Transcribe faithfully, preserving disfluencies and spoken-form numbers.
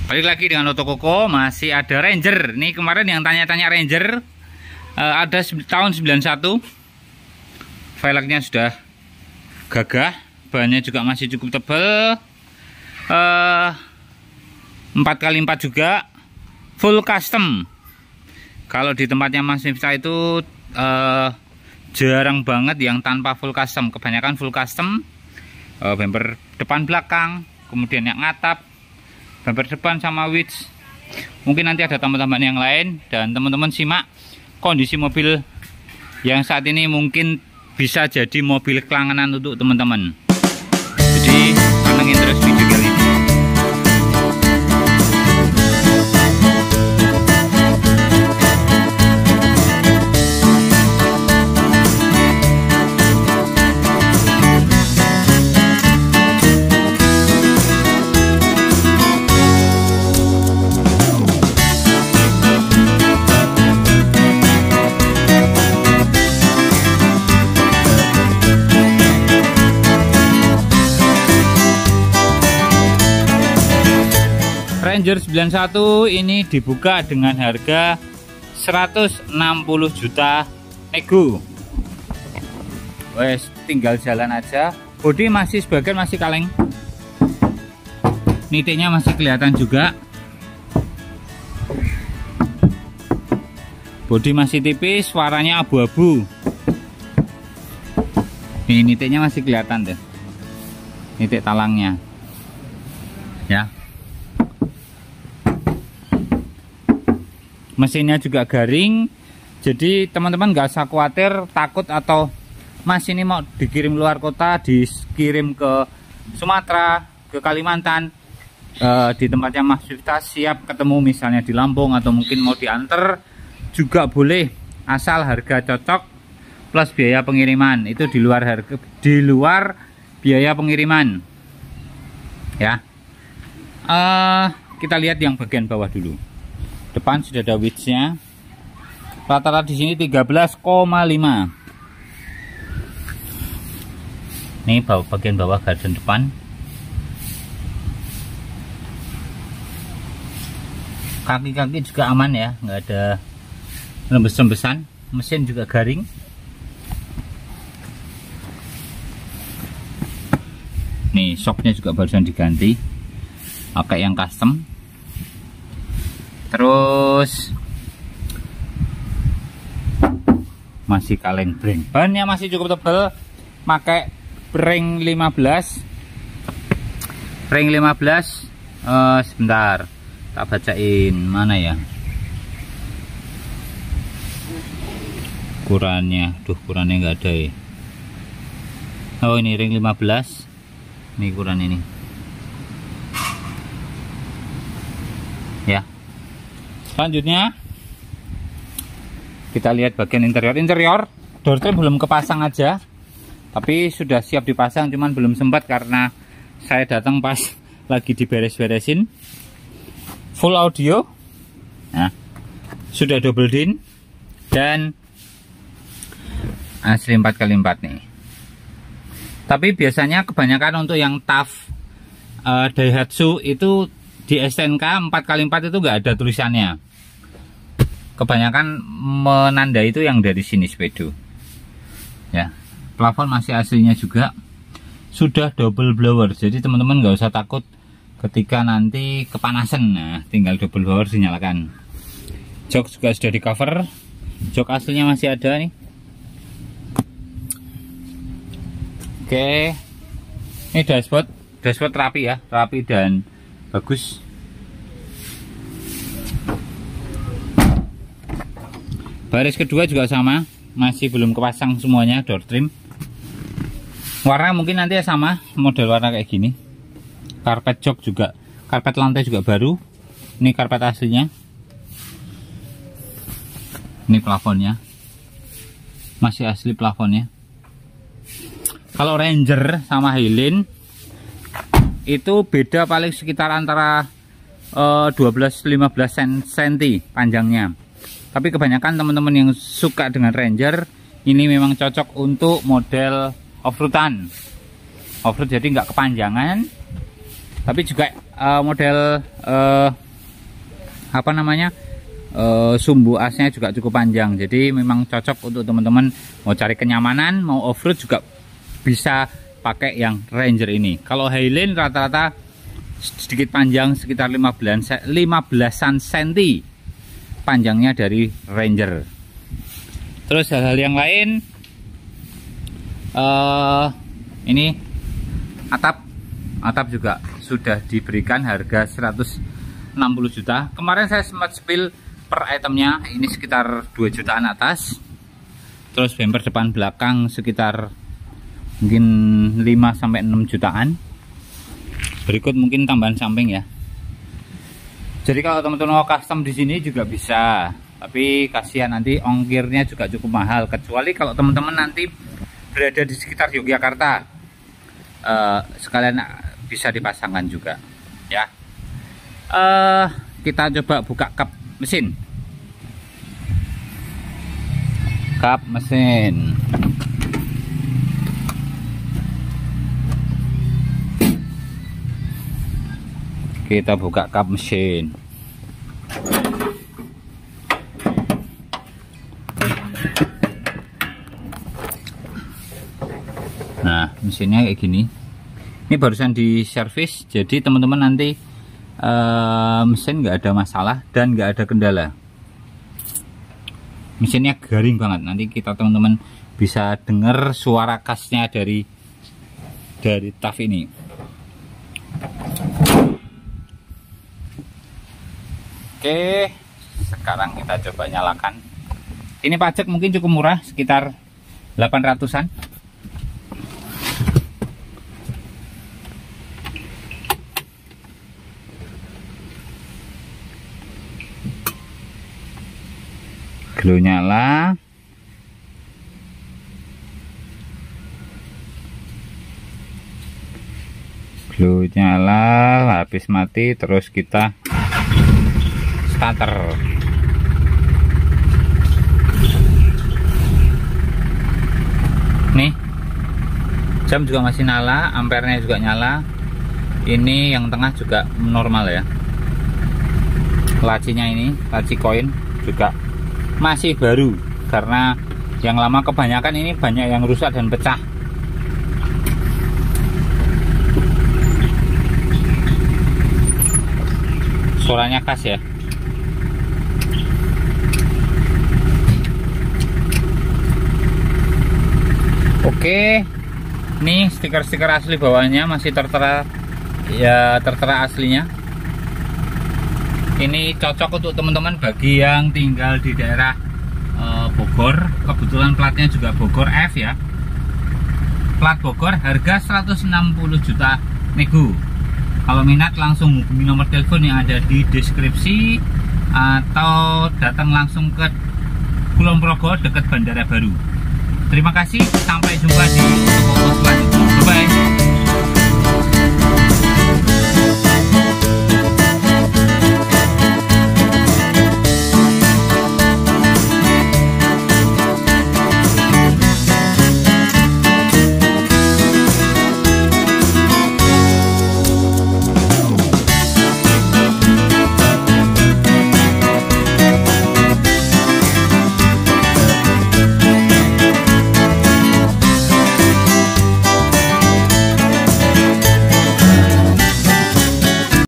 Balik lagi dengan Otokoko, masih ada Ranger. Ini kemarin yang tanya-tanya Ranger, uh, ada tahun sembilan satu. Velgnya sudah gagah, bahannya juga masih cukup tebal, uh, empat kali empat juga, full custom. Kalau di tempatnya Mas Miftah itu uh, jarang banget yang tanpa full custom, kebanyakan full custom. uh, Bumper depan belakang, kemudian yang atap, bumper depan sama winch. Mungkin nanti ada tambahan-tambahan yang lain. Dan teman-teman simak kondisi mobil yang saat ini mungkin bisa jadi mobil kelanganan untuk teman-teman. Jadi pantengin terus video kali ini. Ranger sembilan satu ini dibuka dengan harga seratus enam puluh juta nego. Wes tinggal jalan aja. Bodi masih sebagian masih kaleng. Nitiknya masih kelihatan juga. Bodi masih tipis, warnanya abu-abu. Ini nitiknya masih kelihatan deh. Nitik talangnya. Ya. Mesinnya juga garing, jadi teman-teman gak usah khawatir takut atau Mas ini mau dikirim luar kota, dikirim ke Sumatera, ke Kalimantan, e, di tempatnya Mas Miftah siap ketemu, misalnya di Lampung atau mungkin mau diantar juga boleh, asal harga cocok plus biaya pengiriman. Itu di luar harga, di luar biaya pengiriman ya. E, kita lihat yang bagian bawah dulu. Depan sudah ada winch-nya. Rata-rata di sini tiga belas koma lima. Ini bawah, bagian bawah gardan depan. Kaki-kaki juga aman ya, nggak ada rembes-rembesan. Mesin juga garing. Nih, shocknya juga barusan diganti, pakai yang custom. Terus masih kaleng breng, bannya masih cukup tebal, pakai ring lima belas. Ring lima belas. Uh, sebentar, tak bacain mana ya ukurannya. Duh, ukurannya nggak ada ya. Oh, ini ring lima belas. Ini ukuran ini ya. Selanjutnya kita lihat bagian interior. Interior door trim belum kepasang aja, tapi sudah siap dipasang, cuman belum sempat karena saya datang pas lagi diberes-beresin. Full audio, nah, sudah double din dan asli empat kali empat nih. Tapi biasanya kebanyakan untuk yang tough uh, Daihatsu itu di S T N K empat kali empat itu nggak ada tulisannya. Kebanyakan menandai itu yang dari sini sepedo ya. Plafon masih aslinya juga, sudah double blower, jadi teman-teman nggak usah takut ketika nanti kepanasan. Nah, tinggal double blower dinyalakan. Jok juga sudah di cover, jok aslinya masih ada nih. Oke, ini dashboard dashboard rapi ya, rapi dan bagus. Baris kedua juga sama, masih belum kepasang semuanya door trim. Warna mungkin nanti ya sama, model warna kayak gini. Karpet jok juga, karpet lantai juga baru. Ini karpet aslinya. Ini plafonnya, masih asli plafonnya. Kalau Ranger sama Highland itu beda paling sekitar antara uh, dua belas sampai lima belas senti panjangnya. Tapi kebanyakan teman-teman yang suka dengan Ranger ini memang cocok untuk model off-roadan. Off-road jadi nggak kepanjangan, Tapi juga uh, model uh, apa namanya uh, sumbu asnya juga cukup panjang, jadi memang cocok untuk teman-teman mau cari kenyamanan, mau off-road juga bisa pakai yang Ranger ini. Kalau Highland rata-rata sedikit panjang, sekitar lima belasan senti panjangnya dari Ranger. Terus hal-hal yang lain, uh, ini atap atap juga sudah diberikan harga seratus enam puluh juta. Kemarin saya sempat spill per itemnya, ini sekitar dua jutaan atas. Terus bumper depan belakang sekitar mungkin lima sampai enam jutaan. Berikut mungkin tambahan samping ya. Jadi kalau teman-teman mau custom di sini juga bisa, tapi kasihan nanti ongkirnya juga cukup mahal, kecuali kalau teman-teman nanti berada di sekitar Yogyakarta, uh, sekalian bisa dipasangkan juga ya. Uh, kita coba buka kap mesin. Kap mesin. Kita buka kap mesin. Nah, mesinnya kayak gini. Ini barusan di servis, jadi teman-teman nanti uh, mesin nggak ada masalah dan nggak ada kendala. Mesinnya garing banget. Nanti kita teman-teman bisa dengar suara khasnya dari dari T A F ini. Oke, sekarang kita coba nyalakan. Ini pajak mungkin cukup murah, sekitar delapan ratusan. Glow nyala. Glow nyala, habis mati, terus kita starter. Nih, jam juga masih nyala, ampernya juga nyala. Ini yang tengah juga normal ya. Lacinya ini, laci koin juga masih baru, karena yang lama kebanyakan ini banyak yang rusak dan pecah. Suaranya khas ya. Oke, nih stiker-stiker asli bawahnya masih tertera ya, tertera aslinya. Ini cocok untuk teman-teman bagi yang tinggal di daerah e, Bogor. Kebetulan platnya juga Bogor F ya. Plat Bogor, harga seratus enam puluh juta nego. Kalau minat langsung hubungi nomor telepon yang ada di deskripsi, atau datang langsung ke Kulon Progo dekat Bandara Baru. Terima kasih, sampai jumpa di video selanjutnya.